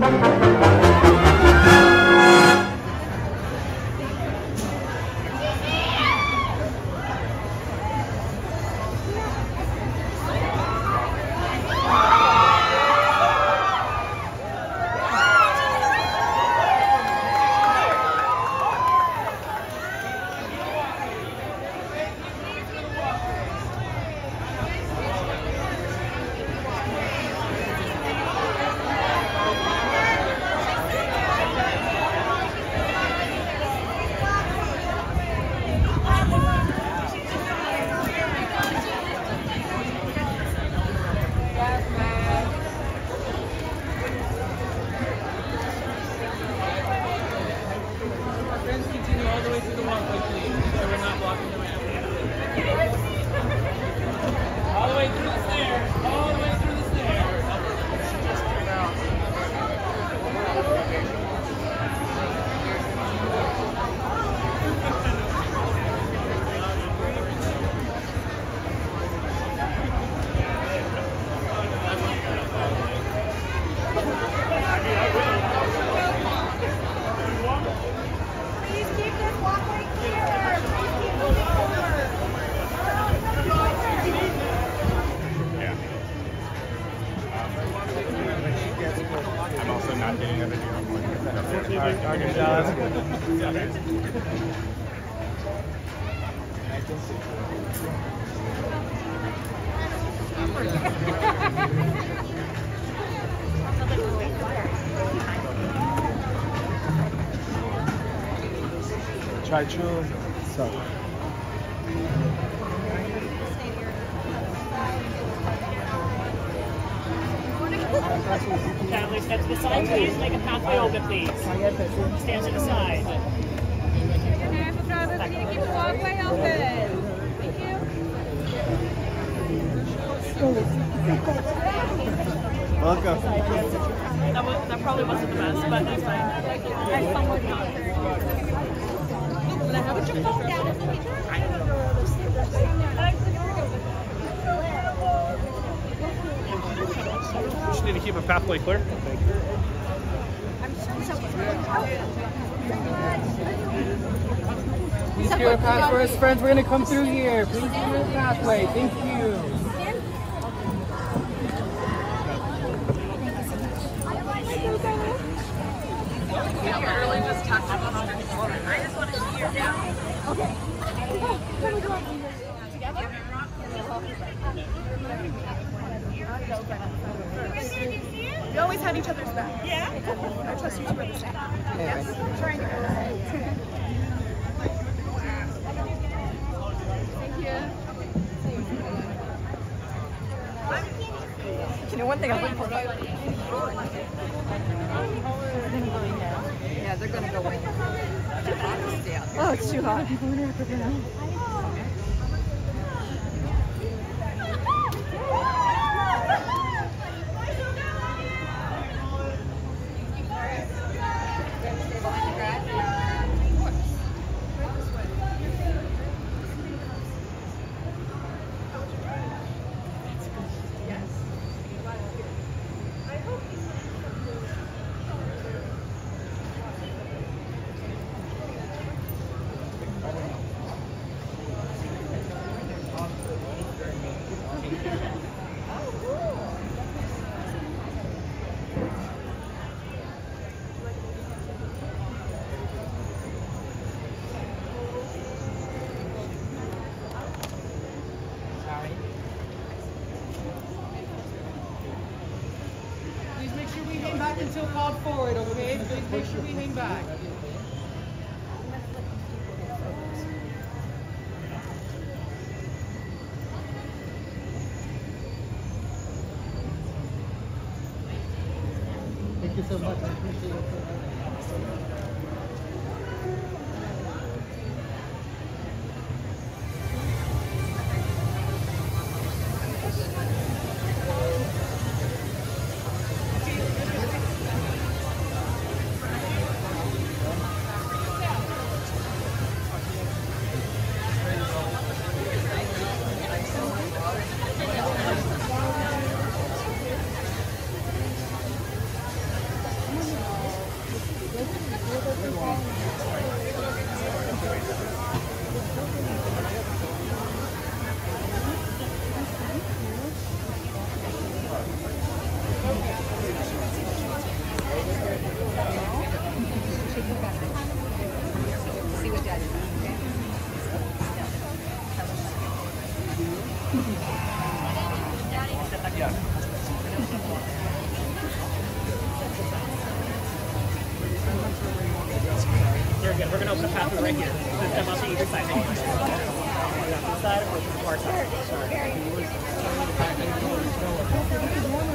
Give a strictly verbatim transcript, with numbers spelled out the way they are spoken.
Try true. So. Family, step to the side, please. Make a pathway open, please. Stand to the side. Careful, drivers. We need to keep the walkway open. Thank you. Welcome. That, was, that probably wasn't the best, but that's fine. I somewhat not. But I have a phone down. I don't know where all those things are. Just need to keep a pathway clear. Please clear a path for us, friends. We're going to come through here. Please clear a pathway. Thank you. Literally just touched it. I just want to see your down. Okay. Together? We always had each other's back. Yeah. I trust you to understand. Yes. I'm trying to go. Thank you. You know, one thing I would put out. Yeah, they're going to go in. Oh, it's too hot. Until called forward, okay? Please make sure we hang back. Thank you so much. I appreciate it. See what Daddy does, okay? Very good. We're going to open a pathway right here. So step off to either side. On this side or the far side?